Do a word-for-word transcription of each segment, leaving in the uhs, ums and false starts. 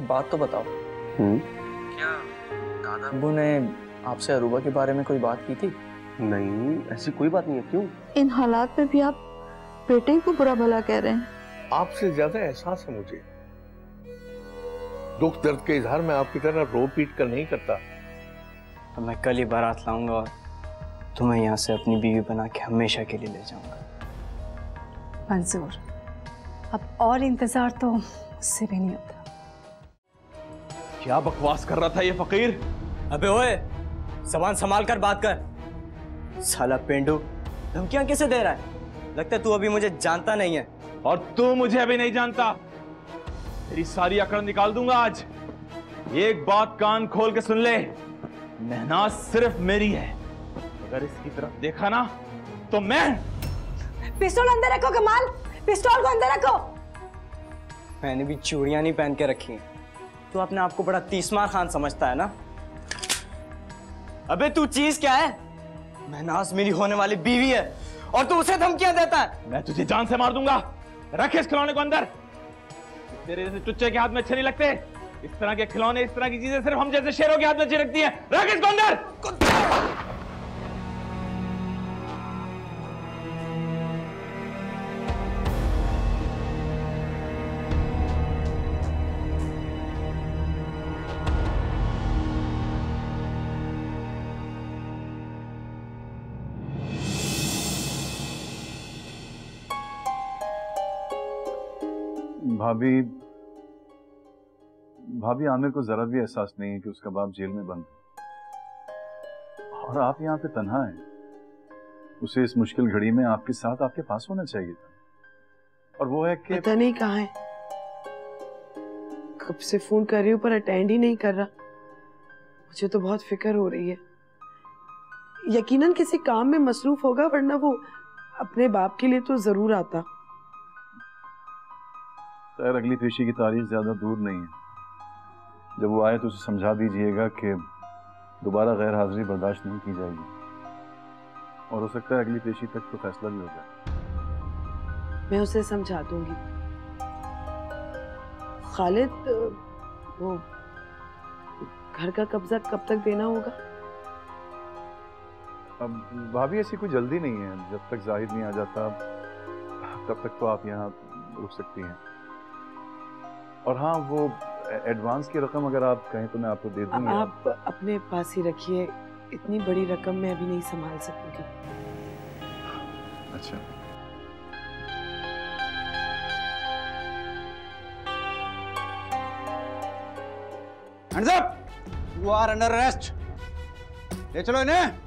एक बात तो बताओ। हम्म क्या दादा अब्बू ने आपसे अरूबा के बारे में कोई बात की थी? नहीं, ऐसी कोई बात नहीं है। क्यों? इन हालात में भी आप बेटे को बुरा भला कह रहे हैं। आपसे ज्यादा एहसास है मुझे। दुख दर्द के इजहार में आपकी तरह रो पीट कर नहीं करता। तो मैं कल ही बारात लाऊंगा और तुम्हें यहाँ से अपनी बीवी बना के हमेशा के लिए ले जाऊंगा। मंजूर, अब और इंतजार तो मुझसे भी नहीं होता। क्या बकवास कर रहा था ये फकीर? अबे ओए, ज़बान संभाल कर बात कर। साला पेंडू धमकियां कैसे दे रहा है? लगता है तू अभी मुझे जानता नहीं है। और तू मुझे अभी नहीं जानता। तेरी सारी अकड़ निकाल दूंगा आज। एक बात कान खोल के सुन ले, मेहनाज सिर्फ मेरी है। अगर इसकी तरफ देखा ना तो मैं। पिस्तौल अंदर रखो कमाल, पिस्तौल को अंदर रखो। मैंने भी चूड़ियां नहीं पहन के रखी हैं। तू अपने आप को बड़ा तीसमार खान समझता है ना? अबे तू चीज क्या है? मेहनाज मेरी होने वाली बीवी है और तू उसे धमकियां देता है। मैं तुझे जान से मार दूंगा। रख इस खिलौने को अंदर। तेरे जैसे चुच्चे के हाथ में अच्छे नहीं लगते। इस तरह के खिलौने, इस तरह की चीजें सिर्फ हम जैसे शेरों के हाथ में अच्छी लगती हैं। रख इसको अंदर। भाभी भाभी आमिर को जरा भी एहसास नहीं है कि उसका बाप जेल में बंद और आप यहाँ पे तन्हा हैं। उसे इस मुश्किल घड़ी में आपके साथ, आपके पास होना चाहिए था। और वो है कि पता नहीं कहाँ है। कब से फोन कर रही हूँ पर अटेंड ही नहीं कर रहा। मुझे तो बहुत फिक्र हो रही है। यकीनन किसी काम में मसरूफ होगा, वरना वो अपने बाप के लिए तो जरूर आता। खैर, अगली पेशी की तारीख ज्यादा दूर नहीं है। जब वो आए तो उसे समझा दीजिएगा कि दोबारा गैर हाजिरी बर्दाश्त नहीं की जाएगी और हो सकता है अगली पेशी तक तो फैसला भी हो जाए। मैं उसे समझा दूंगी। खालिद, वो घर का कब्जा कब तक देना होगा? अब भाभी ऐसी कोई जल्दी नहीं है। जब तक जाहिद नहीं आ जाता तब तक तो आप यहाँ रुक सकती हैं। और हाँ, वो एडवांस की रकम अगर आप कहें तो मैं आपको दे दूंगी। आप अपने पास ही रखिए। इतनी बड़ी रकम मैं अभी नहीं संभाल सकूंगी। अच्छा, Hands up! You are under arrest. ले चलो इन्हें।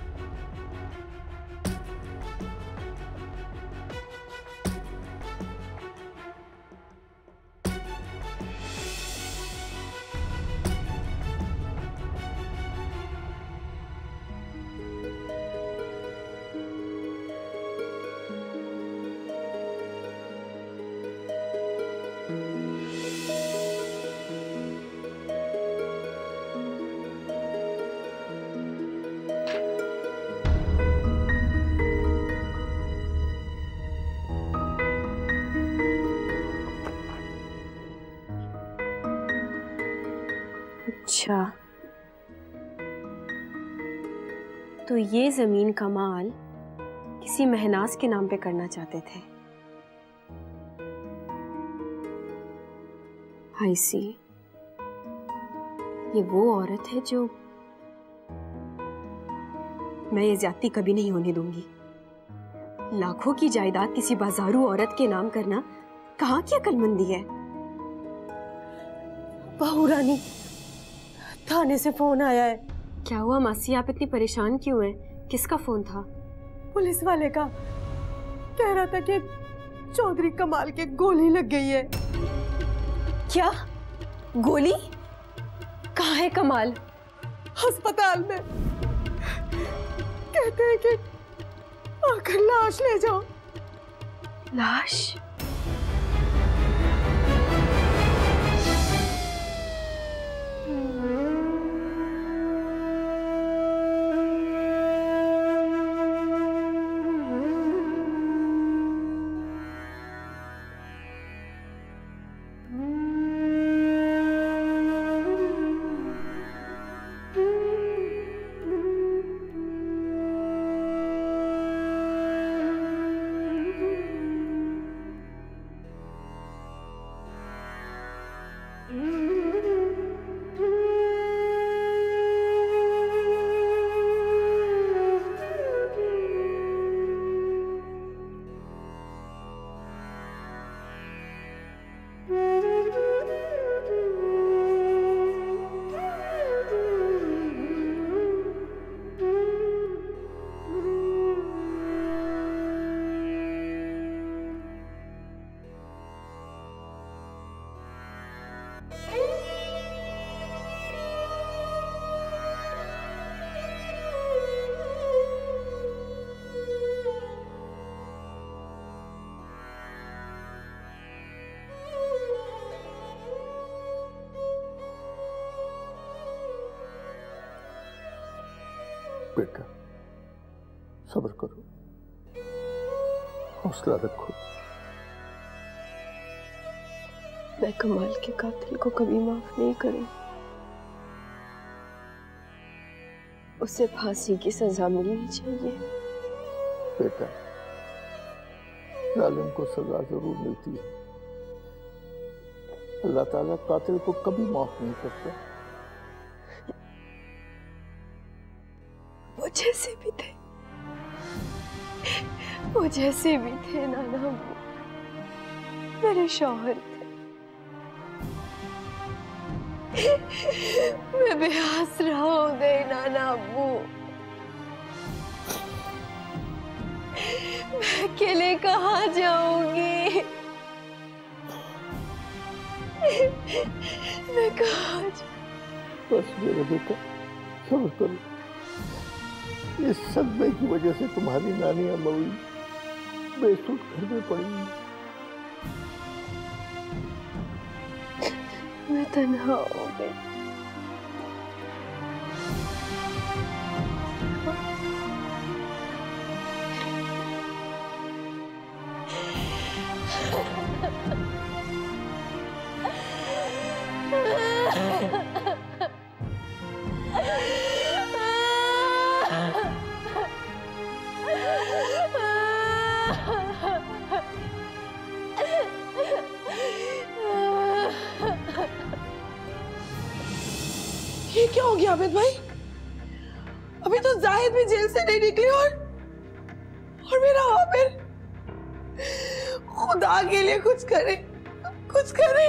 अच्छा, तो ये जमीन का माल किसी महनाज के नाम पे करना चाहते थे। आई सी, ये वो औरत है जो मैं ये ज्यादती कभी नहीं होने दूंगी। लाखों की जायदाद किसी बाजारू औरत के नाम करना कहाँ की अक्लमंदी है। बहू रानी, थाने से फोन आया है। क्या हुआ मासी, आप इतनी परेशान क्यों हैं? किसका फोन था? पुलिस वाले का। कह रहा था कि चौधरी कमाल के गोली लग गई है। क्या? गोली? कहाँ है कमाल? अस्पताल में। कहते हैं कि आकर लाश ले जाओ। लाश? बेटा सब्र करो, हौसला रखो। मैं कमाल के कातिल को कभी माफ नहीं करूं। उसे फांसी की सजा मिलनी चाहिए। बेटा जालिम को सजा जरूर मिलती है, अल्लाह ताला कातिल को कभी माफ नहीं करता। वो जैसे भी थे, वो जैसे भी थे नाना, वो मेरे शौहर थे। मैं बेआसरा हो गई नाना अब्बू। मैं अकेले कहाँ जाऊंगी? मैं कहाँ जाऊं? बस मेरा बेटा सब्र करो, इस सदमे की वजह से तुम्हारी नानी अम्मी बेसुध घर में पड़ी। मैं तन्हा हो गई। ये क्या हो गया आबिद भाई? अभी तो जाहिद भी जेल से नहीं निकले और और मेरा आमिर। खुदा के लिए कुछ करे, कुछ करे।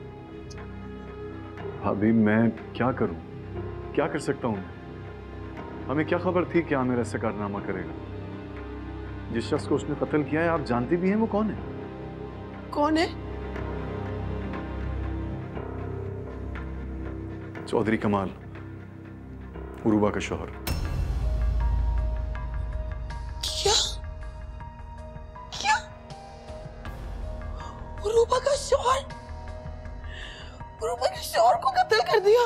भाभी मैं क्या करूं, क्या कर सकता हूं? हमें क्या खबर थी कि आमिर ऐसा कारनामा करेगा? जिस शख्स को उसने कत्ल किया है आप जानती भी हैं वो कौन है? कौन है? चौधरी कमाल, उरूबा का शौहर। क्या? क्या? उरूबा का शौहर? उरूबा के शौहर को कत्ल कर दिया?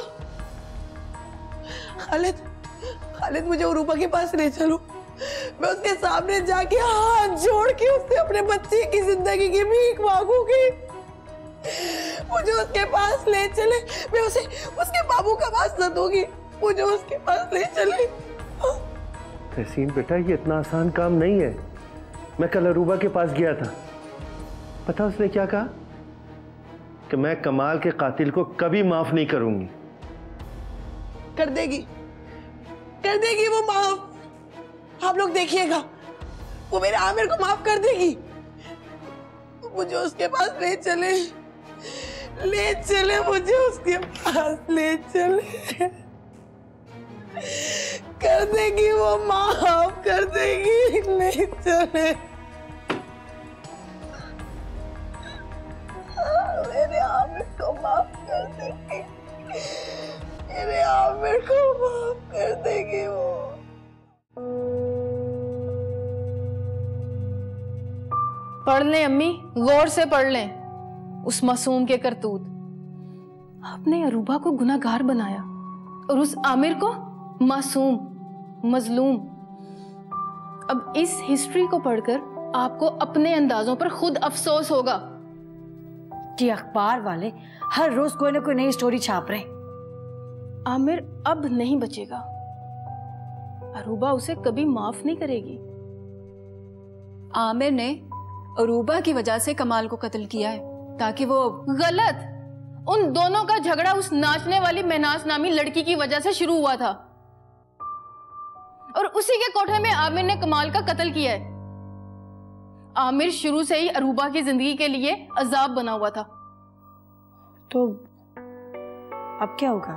खालिद, खालिद मुझे उरूबा के पास ले चलो। मैं उसके सामने जाके हाथ जोड़ के उससे अपने बच्चे की जिंदगी की भीख मांगूंगी। मुझे उसके पास ले चले, मैं उसे उसके बाबू का वास्ता दूंगी। मुझे उसके पास ले चले। तहसीन बेटा ये इतना आसान काम नहीं है। मैं कल अरूबा के पास गया था, पता उसने क्या कहा? कि मैं कमाल के कातिल को कभी माफ नहीं करूंगी। कर देगी, कर देगी वो माफ। आप लोग देखिएगा, वो मेरे आमिर को माफ कर देगी। मुझे उसके पास ले चले, ले चले, मुझे उसके पास ले चले। कर देगी वो माफ, कर देगी, ले चले। मेरे आमिर को माफ कर देगी, मेरे आमिर को माफ कर देगी वो। पढ़ लें अम्मी, गौर से पढ़ लें उस मासूम के करतूत। आपने अरूबा को गुनाहगार बनाया और उस आमिर को मासूम, मजलूम। अब इस हिस्ट्री को पढ़कर आपको अपने अंदाजों पर खुद अफसोस होगा कि अखबार वाले हर रोज कोई ना कोई नई स्टोरी छाप रहे। आमिर अब नहीं बचेगा। अरूबा उसे कभी माफ नहीं करेगी। आमिर ने अरूबा की वजह से कमाल को कत्ल किया है ताकि वो। गलत। उन दोनों का झगड़ा उस नाचने वाली महनाज नामी लड़की की वजह से शुरू हुआ था और उसी के कोठे में आमिर ने कमाल का कत्ल किया है। आमिर शुरू से ही अरूबा की जिंदगी के लिए अजाब बना हुआ था। तो अब क्या होगा?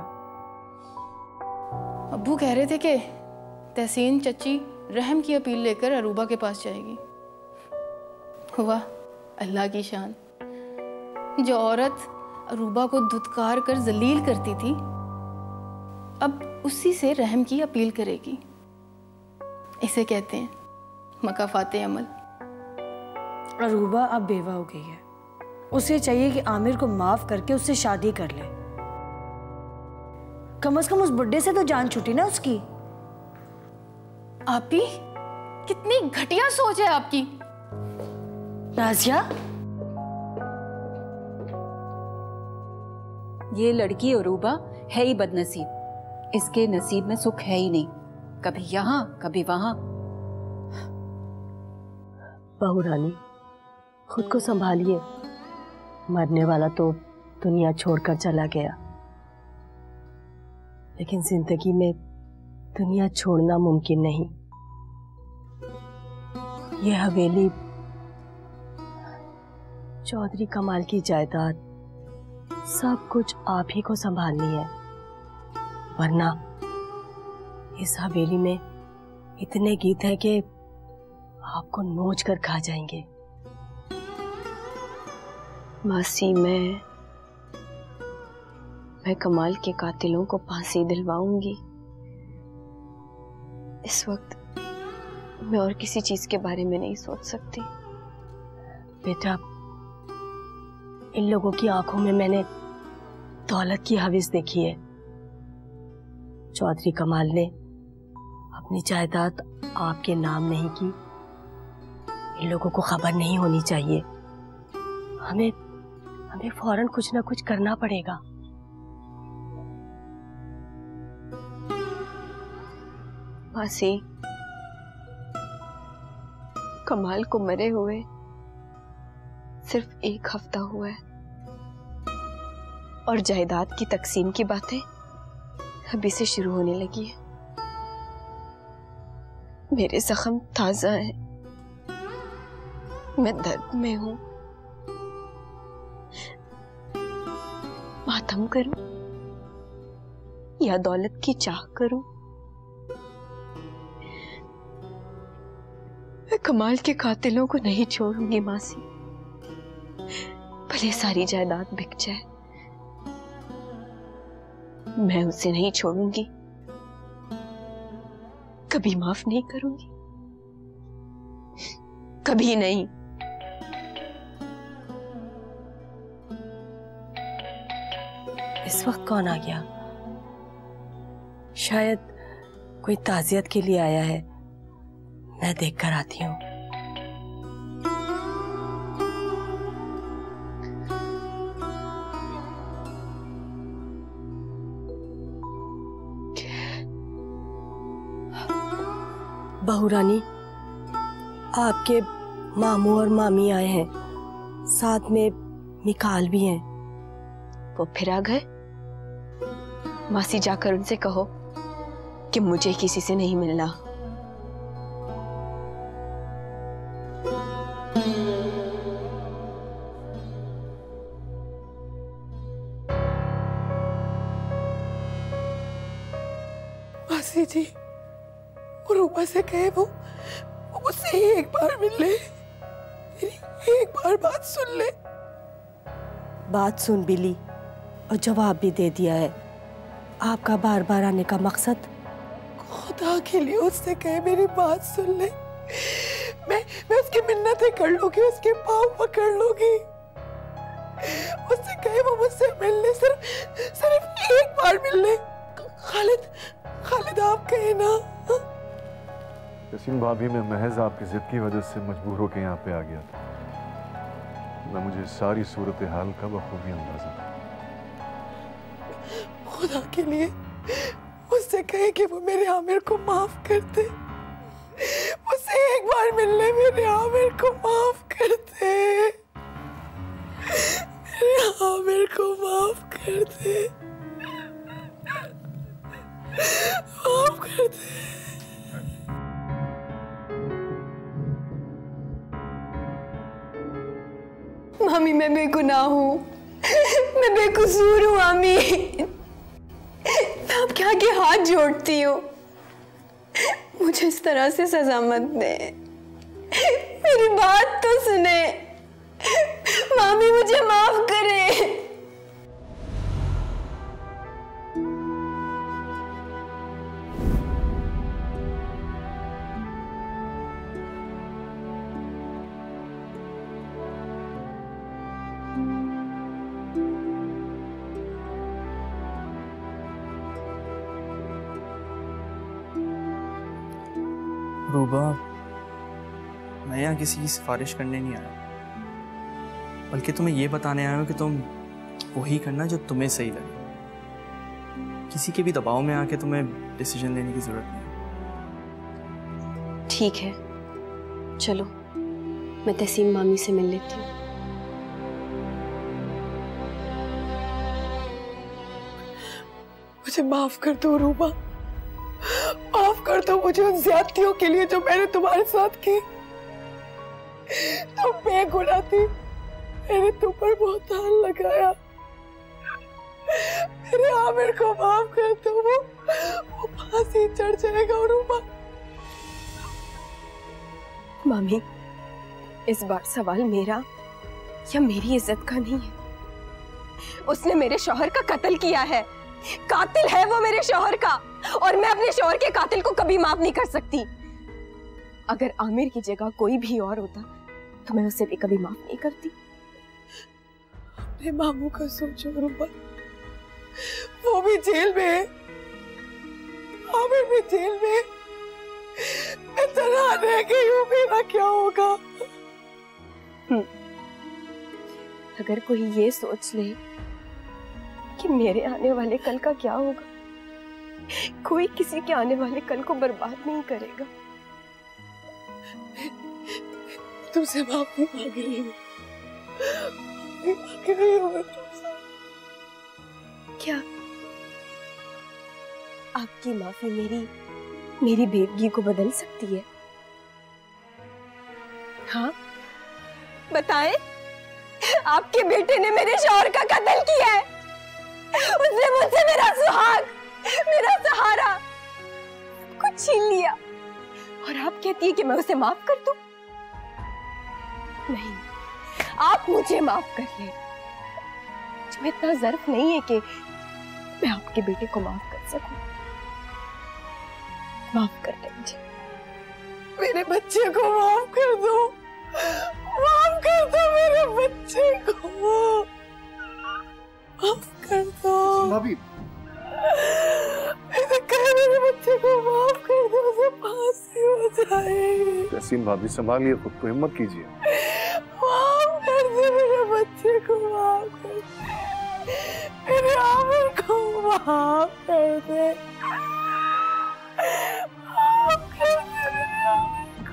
अब्बू कह रहे थे कि तहसीन चच्ची रहम की अपील लेकर अरूबा के पास जाएगी। वाह अल्लाह की शान, जो औरत अरूबा को धुतकार कर जलील करती थी अब उसी से रहम की अपील करेगी। इसे कहते हैं मकाफाते अमल। अरूबा अब बेवा हो गई है, उसे चाहिए कि आमिर को माफ करके उससे शादी कर ले। कम से कम उस बुड्ढे से तो जान छूटी ना उसकी। आपी, कितनी घटिया सोच है आपकी। नाजिया, ये लड़की अरूबा है ही बदनसीब, इसके नसीब में सुख है ही नहीं, कभी यहाँ कभी वहां। बहू रानी, खुद को संभालिए। मरने वाला तो दुनिया छोड़कर चला गया, लेकिन जिंदगी में दुनिया छोड़ना मुमकिन नहीं। यह हवेली चौधरी कमाल की जायदाद, सब कुछ आप ही को संभालनी है, वरना इस हवेली में इतने गीत हैं कि आपको नोच कर खा जाएंगे। मासी, मैं मैं कमाल के कातिलों को फांसी दिलवाऊंगी। इस वक्त मैं और किसी चीज के बारे में नहीं सोच सकती। बेटा, इन लोगों की आंखों में मैंने दौलत की हविस देखी है। चौधरी कमाल ने अपनी जायदाद आपके नाम नहीं की। इन लोगों को खबर नहीं होनी चाहिए। हमें हमें फौरन कुछ ना कुछ करना पड़ेगा। मासी, कमाल को मरे हुए सिर्फ एक हफ्ता हुआ है और जायदाद की तकसीम की बातें अभी से शुरू होने लगी है। मेरे जख्म ताजा हैं, मैं दर्द में हूं। मातम करूं या दौलत की चाह करूं? मैं कमाल के कातिलों को नहीं छोड़ूंगी मासी, भले सारी जायदाद बिक जाए, मैं उसे नहीं छोड़ूंगी, कभी माफ नहीं करूंगी, कभी नहीं। इस वक्त कौन आ गया? शायद कोई ताजियत के लिए आया है। मैं देख कर आती हूँ। बहू रानी, आपके मामू और मामी आए हैं, साथ में मिकाल भी हैं। वो फिर आ गए? मासी, जाकर उनसे कहो कि मुझे किसी से नहीं मिलना। मासी जी, अरूबा से कहे वो वो मुझसे ही एक बार मिल ले, मेरी एक बार बात सुन ले। बात सुन भी ली और जवाब भी दे दिया है। आपका बार बार आने का मकसद? खुदा के लिए उससे कहे मेरी बात सुन ले। मैं मैं उसकी मिन्नतें कर लूंगी, उसके पाँव पकड़ लूंगी। उससे कहे वो मुझसे मिलने, सिर्फ सिर्फ एक बार मिलने। खालिद, खालिद आप कहे ना। यासीन भाभी, मैं महज आपकी जिद की वजह से मजबूर होकर यहाँ पे आ गया था, ना मुझे सारी सूरत हाल का बखूबी अंदाजा था। खुदा के लिए उससे कहे कि वो मेरे आमिर को माफ कर दे। मुझसे एक बार मिलने मेरे आमिर को माफ कर दे। मेरे आमिर को माफ कर दे, माफ कर दे। मामी, मैं बेगुनाह हूँ, मैं बेकसूर हूँ मामी। मैं आपके आगे हाथ जोड़ती हूँ, मुझे इस तरह से सजा मत दे। मेरी बात तो सुने मामी, मुझे माफ करे। रूबा, मैं यहाँ किसी की सिफारिश करने नहीं आया, बल्कि तुम्हें ये बताने आया हूँ कि तुम वही करना जो तुम्हें सही लगे। किसी के भी दबाव में आके तुम्हें डिसीजन लेने की जरूरत नहीं। ठीक है, चलो मैं तहसीन मामी से मिल लेती हूँ। मुझे माफ कर दो रूबा, माफ कर दो मुझे उन ज्यादतियों के लिए जो मैंने तुम्हारे साथ की। तुम बेगुनाह थी, मैंने तुम पर बहुतान लगाया। मेरे आमिर को माफ कर दो, वो वो फांसी चढ़ जाएगा रूबा। मामी, इस बार सवाल मेरा या मेरी इज्जत का नहीं है। उसने मेरे शौहर का कत्ल किया है, कातिल है वो मेरे शौहर का, और मैं अपने शौहर के कातिल को कभी माफ नहीं कर सकती। अगर आमिर की जगह कोई भी और होता तो मैं उसे भी कभी माफ नहीं करती। अपने मामू का सोचो रूबा, वो भी जेल में है, आमिर भी जेल में, मैं तन्हा रह गई हूँ, मेरा क्या होगा? अगर कोई ये सोच ले कि मेरे आने वाले कल का क्या होगा, कोई किसी के आने वाले कल को बर्बाद नहीं करेगा। तुमसे माफी मांग रही हूँ, माफी मांग रही हूँ मैं तुमसे। क्या आपकी माफी मेरी मेरी बेवगी को बदल सकती है? हाँ, बताएं। आपके बेटे ने मेरे शौहर का कत्ल किया है, उसने मुझसे मेरा सुहाग, मेरा सहारा कुछ छीन लिया, और आप कहती है कि मैं उसे माफ कर दूं? नहीं, आप मुझे माफ कर ले। मुझे इतना ज़र्फ नहीं है कि मैं आपके बेटे को माफ कर सकूं। माफ कर दे मुझे, मेरे बच्चे को माफ कर दो, माफ कर दो मेरे बच्चे को, माफ कर दो भाभी। मैंने कहा मेरे बच्चे को माफ कर दो, उसे फांसी हो जाएगी। तहसीन भाभी संभालिए खुद को, हिम्मत कीजिए। माफ कर दे मेरे बच्चे को, माफ कर दे मेरे आमिर को, माफ कर दे, माफ कर दे मेरे आमिर को।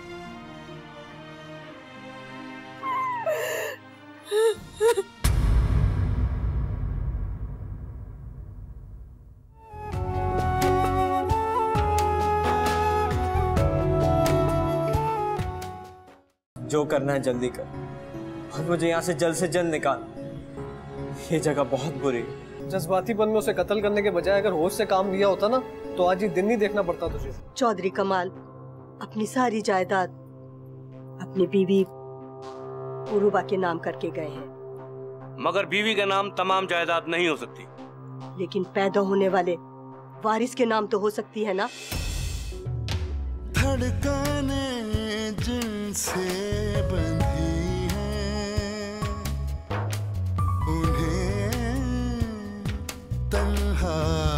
जो करना है जल्दी कर, और मुझे यहाँ से जल्द से जल्द निकाल। ये जगह बहुत बुरी है। जज्बातीपन में उसे कत्ल करने के बजाय अगर होश से काम लिया होता ना, तो आज ये दिन नहीं देखना पड़ता तुझे। चौधरी कमाल अपनी सारी जायदाद अपनी बीवी उरूबा के नाम करके गए हैं, मगर बीवी का नाम तमाम जायदाद नहीं हो सकती। लेकिन पैदा होने वाले वारिस के नाम तो हो सकती है ना। धड़कने जिनसे बंधी हैं, उन्हें तन्हा